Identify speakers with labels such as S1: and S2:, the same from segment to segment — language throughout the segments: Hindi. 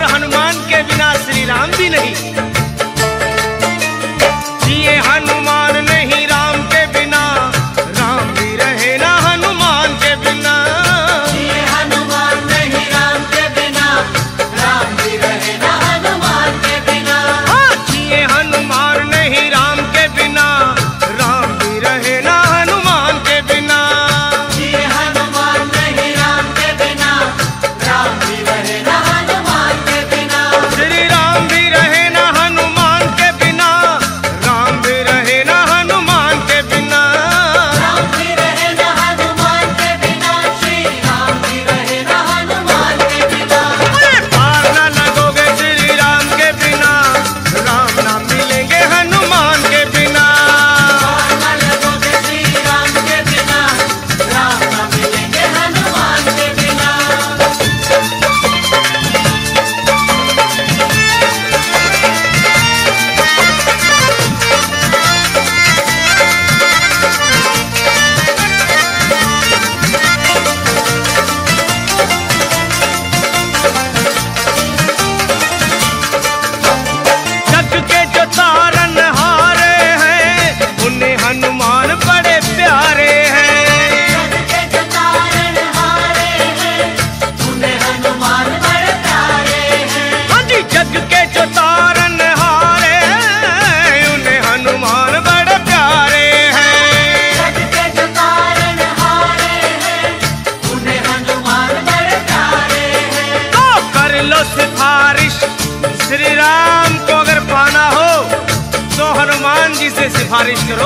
S1: और हनुमान के बिना श्री राम भी नहीं। जिए हनुमान नहीं राम के बिना, राम भी रहे ना हनुमान के बिना।
S2: जिए हनुमान नहीं राम के बिना, राम भी रहे ना हनुमान के बिना।
S1: हाँ, जिए हनुमान नहीं राम के बिना, राम भी रहे ना हनुमान के बिना।
S2: जिए हनुमान नहीं राम के बिना, राम भी रहे ना हनुमान के बिना।
S1: श्री राम भी रहे ना हनुमान के बिना, राम भी रहे ना हनुमान के बिना।
S2: राम भी रहे ना हनुमान के बिना, श्री राम भी रहे ना हनुमान के बिना।
S1: अरे पार ना लगोगे श्री राम के बिना, राम ना मिलेंगे हनुमान के बिना।
S2: पार न लगोगे श्री राम के बिना, राम न मिलेंगे हनुमान के बिना।
S1: जग के जो तारन हारे हैं, उन्हें हनुमान बड़े प्यारे हैं।
S2: जग के जो तारन हारे हैं, उन्हें हनुमान बड़े प्यारे हैं।
S1: हाँ जी, जग के जो तारन हारे हैं, उन्हें हनुमान बड़े प्यारे हैं।
S2: जग के जो तारन हारे हैं, उन्हें हनुमान बड़े प्यारे हैं।
S1: तो कर लो सिफारिश श्री राम को, अगर पाना हो तो हनुमान जी से सिफारिश करो।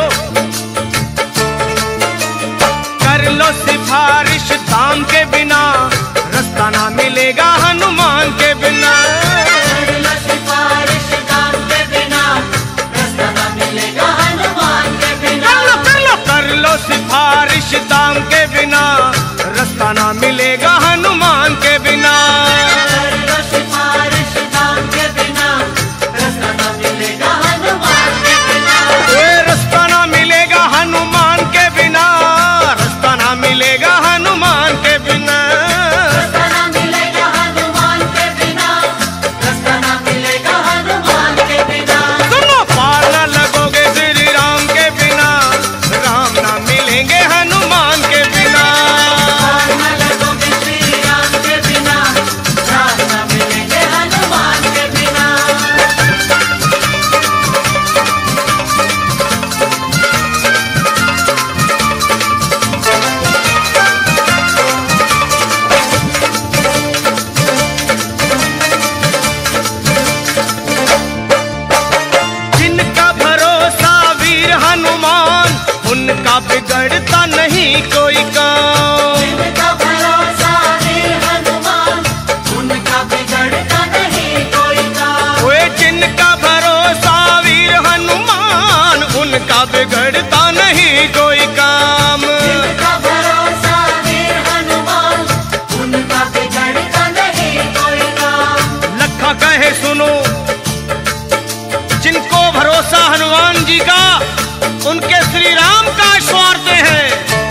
S1: कर लो सिफारिश दाम के बिना, रास्ता ना मिलेगा हनुमान के बिना।
S2: कर लो सिफारिश दाम के बिना, रास्ता न मिलेगा हनुमान के बिना।
S1: कर लो सिफारिश दाम के बिना, रास्ता ना मिलेगा हनुमान के बिना।
S2: कर लो सिफारिश दाम के बिना, रास्ता न मिलेगा हनुमान के बिना।
S1: ये रास्ता ना मिलेगा हनुमान के बिना, रास्ता ना मिलेगा हनुमान के बिना।
S2: रास्ता न मिलेगा हनुमान के बिना, रास्ता न मिलेगा हनुमान के बिना।
S1: सुनो, पार ना लगोगे श्री राम के बिना, राम ना मिलेंगे हनुमान के बिना।
S2: पार न लगोगे श्री राम के बिना, राम न मिलेंगे हनुमान के बिना।
S1: जिनका भरोसा वीर हनुमान, उनका बिगड़ता नहीं कोई काम।
S2: जिनका भरोसा वीर हनुमान, उनका बिगड़ता नहीं कोई काम।
S1: ओए जिनका भरोसा वीर हनुमान, उनका बिगड़ता नहीं कोई काम।
S2: जिनका भरोसा वीर हनुमान, उनका बिगड़ता नहीं कोई काम।
S1: लखा कहे सुनो, जिनको भरोसा हनुमान जी का, उनके श्री राम का स्वार्थ है।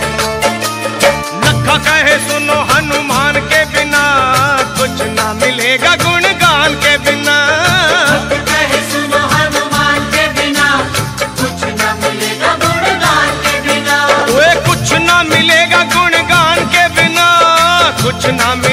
S1: लखा कहे सुनो, हनुमान के बिना कुछ ना मिलेगा गुणगान के बिना।
S2: कहे सुनो हनुमान के बिना, कुछ न मिलेगा गुणगान के बिना।
S1: ओए कुछ ना मिलेगा गुणगान के बिना, कुछ ना